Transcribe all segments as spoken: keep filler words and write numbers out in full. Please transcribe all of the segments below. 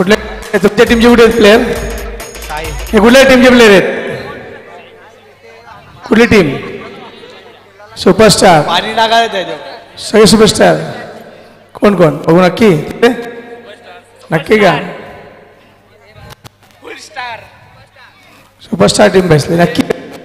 कुठल्या तुमच्या टीमचे कुठे आहेत प्लेयर? हे कुठल्या टीमचे प्लेयर आहेत? कुठली टीम? सुपरस्टार पाणी टाकायला सगळे सुपरस्टार कोण कोण बघू नक्की नक्की का सुपरस्टार टीम बसली नक्की.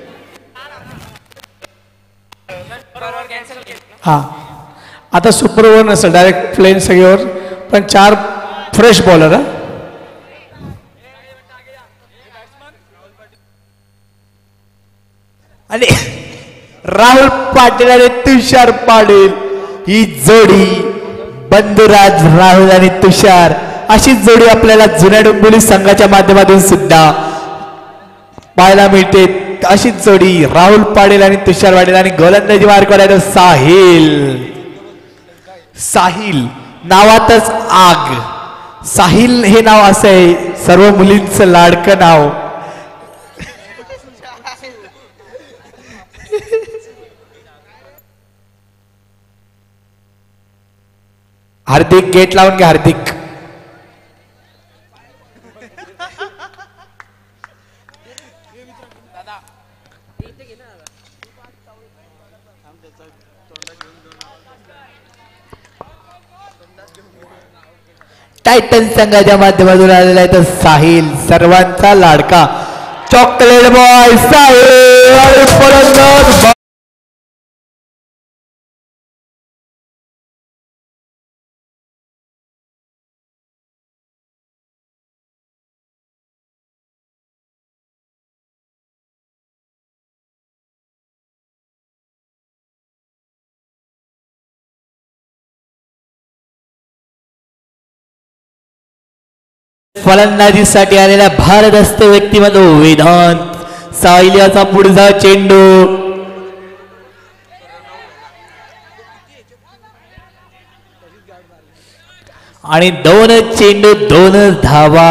हा आता सुपर ओव्हर नसेल डायरेक्ट प्लेन सगळ्यावर पण चार फ्रेश बॉलर. हा आणि राहुल पाटील आणि तुषार पाटील ही जोडी बंधुराज राहुल आणि तुषार अशी जोडी आपल्याला जुन्या डोंबिवली संघाच्या माध्यमातून सुद्धा पाहायला मिळते. अशीच जोडी राहुल पाटील आणि तुषार पाटील आणि गोलंदाजी मार्ग करायचं साहिल. साहिल नावातच आग. साहिल हे नाव असं आहे सर्व मुलींचं लाडकं नाव. हार्दिक गेट लावून घ्या. हार्दिक टायटन संघाच्या माध्यमातून आलेला आहे तर साहिल सर्वांचा लाडका चॉकलेट बॉय साहिल. फलंदाजीसाठी आलेल्या भारदस्त व्यक्तिमत्व वेदांत साहिल याचा पुढचा चेंडू आणि दोन चेंडू दोन धावा.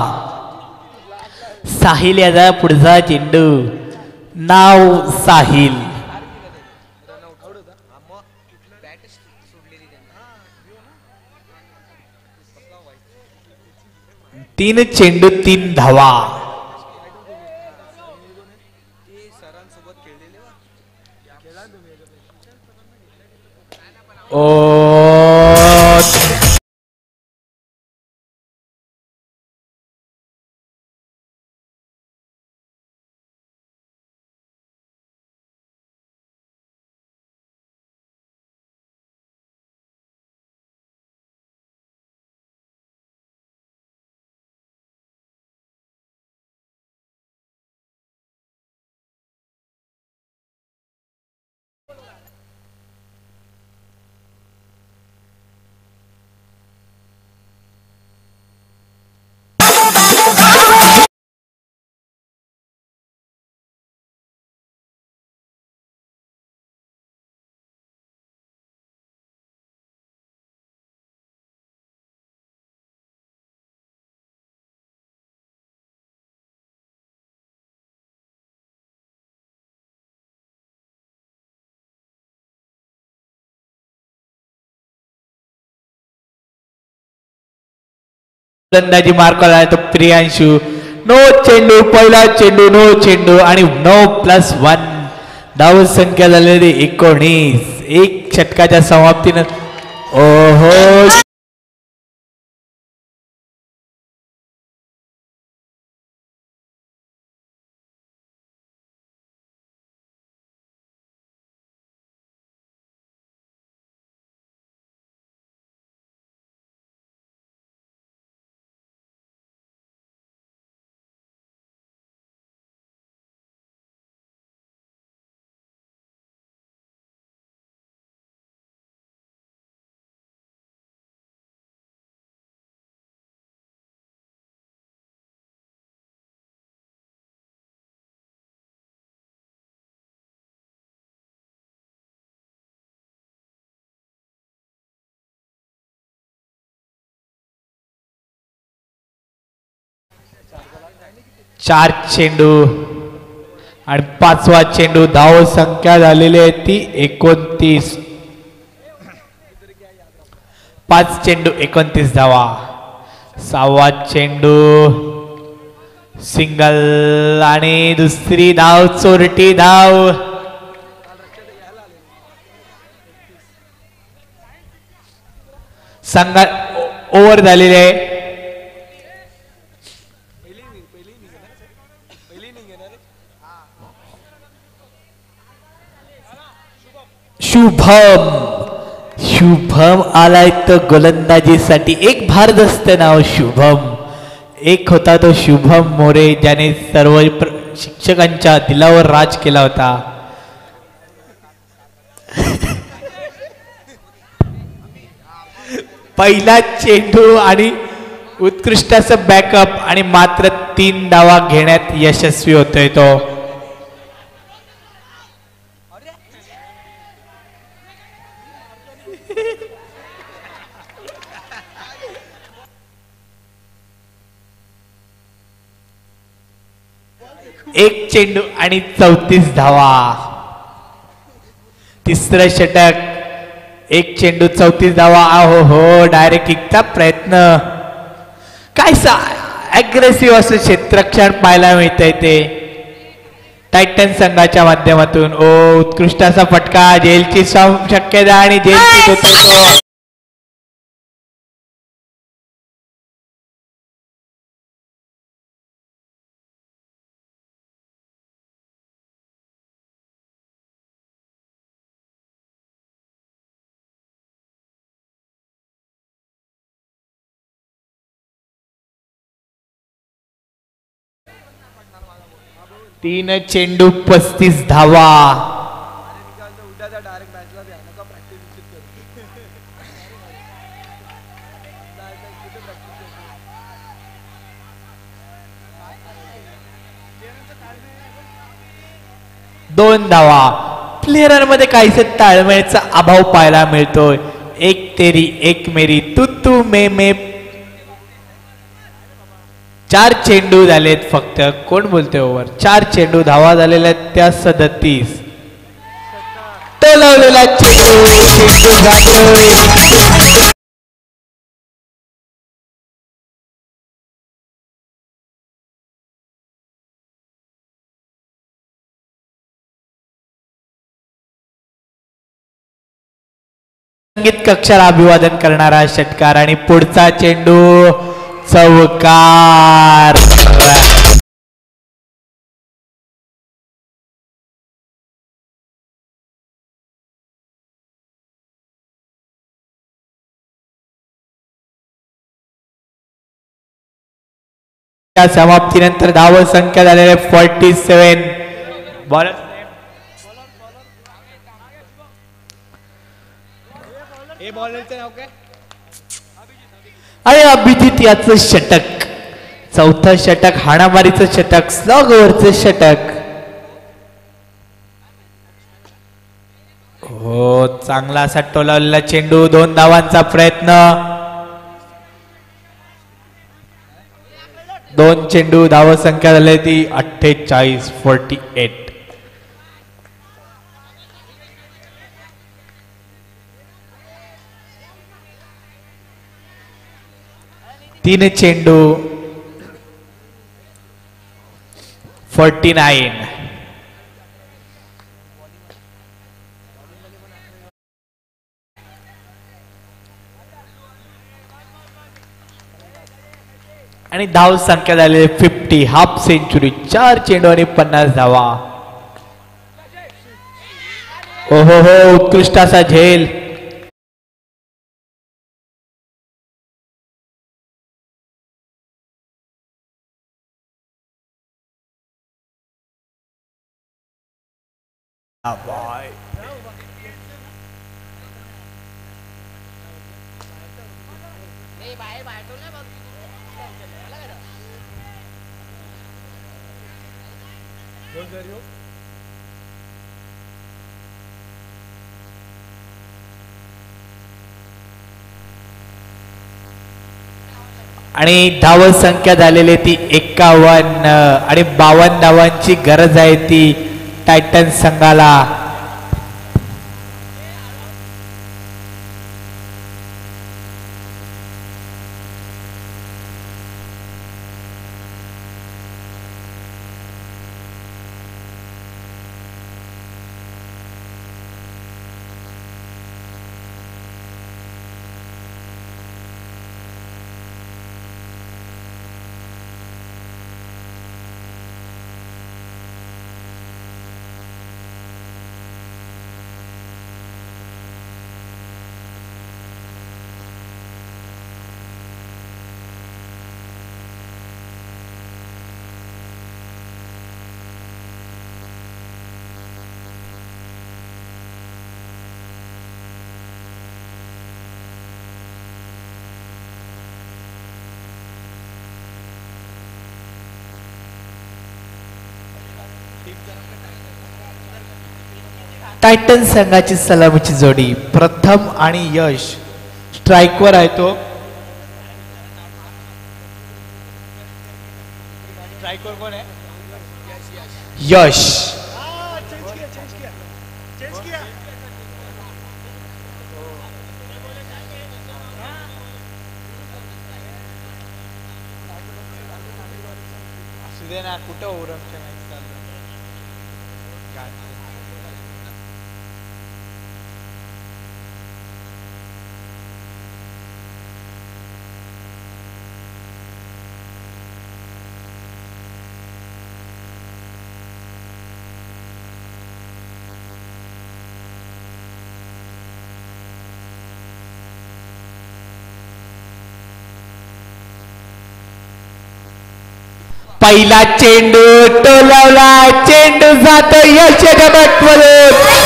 साहिल याचा पुढचा चेंडू नाव साहिल. तीन चेंडू तीन धावा. ओ फलंदाजी मार्काला आहे तो प्रियांशू. नो चेंडू पहिला चेंडू नो चेंडू आणि नो प्लस वन धाव संख्या झालेली एकोणीस. एक षटकाच्या समाप्तीनं ओहो चार चेंडू आणि पाचवा चेंडू धाव संख्या झालेली आहे ती एकोणतीस. पाच चेंडू एकोणतीस धावा. सहावा चेंडू सिंगल आणि दुसरी धाव चोरटी धाव. संघा ओव्हर झालेली आहे. शुभम शुभम आलाय तो गोलंदाजीसाठी. एक भारदस्त नाव शुभम. एक होता तो शुभम मोरे ज्याने सर्व शिक्षकांच्या दिलावर राज केला होता. पहिला चेंडू आणि उत्कृष्ट असं बॅकअप आणि मात्र तीन धावा घेण्यात यशस्वी होतोय तो. एक चेंडू आणि चौतीस धावा. तिसरं षटक. एक चेंडू चौतीस धावा. आहो हो डायरेक्ट किकचा प्रयत्न. काय सा अग्रेसिव्ह असं क्षेत्ररक्षण पाहायला मिळतंय ते टायटन संघाच्या माध्यमातून. ओ उत्कृष्ट असा फटका. जेलची शक्यता आणि जेलची होतो. तीन चेंडू पस्तीस धावा. दोन धावा. प्लेयरांमध्ये काहीसे ताळमेळचा अभाव पाहायला मिळतोय. एक तेरी एक मेरी तू तू मे मे. चार चेंडू झालेत फक्त. कोण बोलतोय ओव्हर. चार चेंडू धावा झालेल्या त्या सदतीस. तो लावलेला चेंडू चेंडू जातोय. संगीत कक्षाला अभिवादन करणारा षटकार आणि पुढचा चेंडू चौकार. त्या समाप्तीनंतर धाव संख्या झालेले फोर्टी सेवन. बॉलर अरे अभिजित याचं षटक. चौथं षटक. हाणामारीचं षटक. स्लॉग ओव्हरचं षटक. हो चांगला असा टोलावलेला चेंडू. दोन धावांचा प्रयत्न. दोन चेंडू. धाव संख्या झाली ती अठ्ठेचाळीस. Forty eight. तीन चेंडू. Forty nine. आणि धाव संख्या झालेली फिफ्टी. Half century. चार चेंडू आणि पन्नास धावा. हो हो हो उत्कृष्ट असा झेल. आणि धाव संख्या झालेली ती एक्कावन्न आणि बावन्न धावांची गरज आहे ती टायटन संघाला. टायटन संघाची सलामीची जोडी प्रथम आणि यश स्ट्राईकवर आहे तो. स्ट्राईकवर कोण आहे? यश. ना कुठं ओरमच्या मॅच चाललं. पहिला चेंडू टोलावला, चेंडू जातो यश गटमध्ये.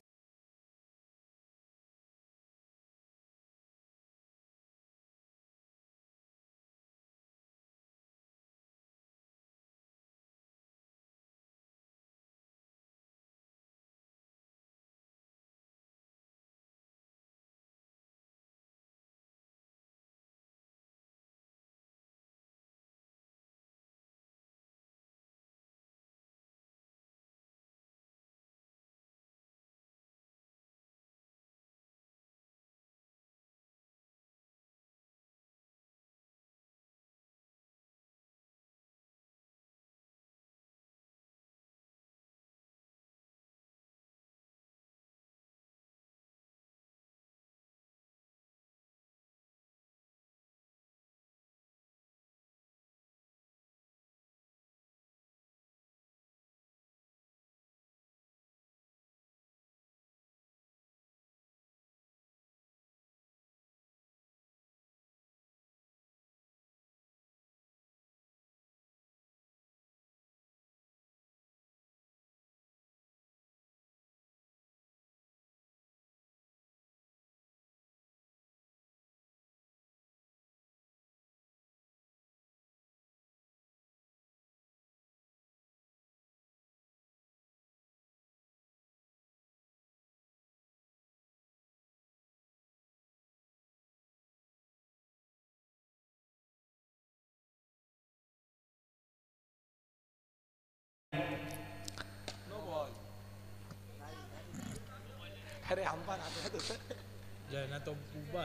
अरे आंबा ना तो उभा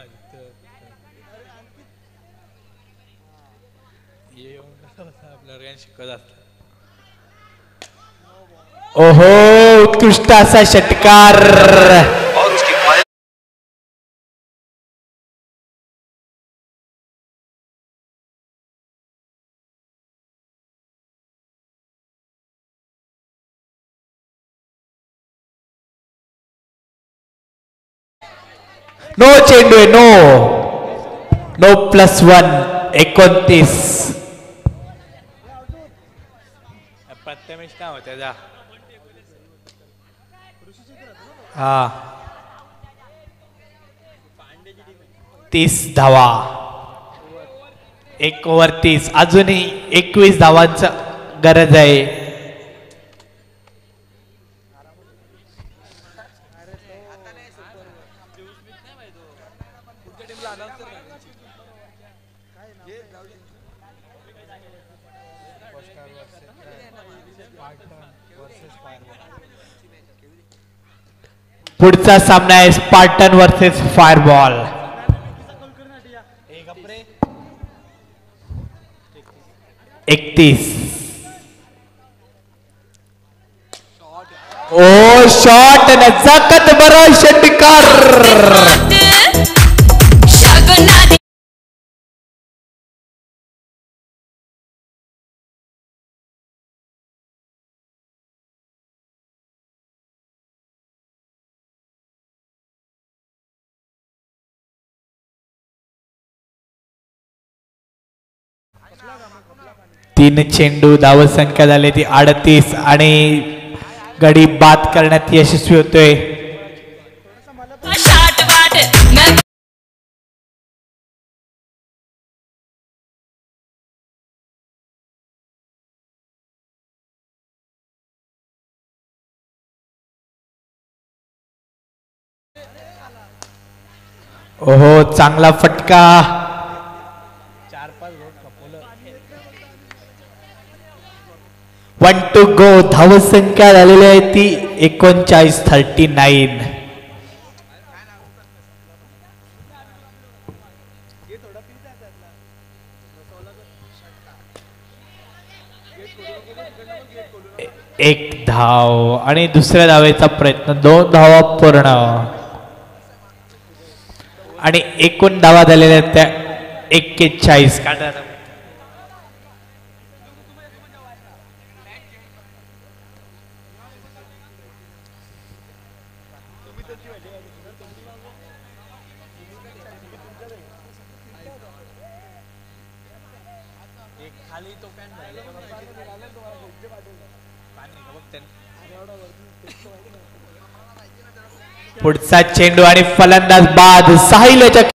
आपल्या शिकत असत. ओहो उत्कृष्ट असा षटकार. नो चेंडू आहे. नो नो प्लस वन एकोणतीस. प्रथमेश नाव होत्या जा. हा तीस धावा. एक ओव्हर तीस. अजूनही एकवीस धावांचा गरज आहे. पुढचा सामना आहे स्पार्टन वर्सेस फायरबॉल. एकतीस. ओ शॉट नजाकत बरा षटकार. तीन चेंडू धावसंख्या झाली ती अडतीस आणि गडी बाद करण्यात यशस्वी होतोय. ओहो चांगला फटका. One two go. धावसंख्या झालेली आहे ती एकोणचाळीस थर्टी नाईन. एक धाव आणि दुसऱ्या धावेचा प्रयत्न. दोन धावा पूर्ण आणि एकूण धावा झालेल्या आहेत त्या एक्केचाळीस. काढा पुढचा चेंडू आणि फलंदाज बाद. साहिल याच्या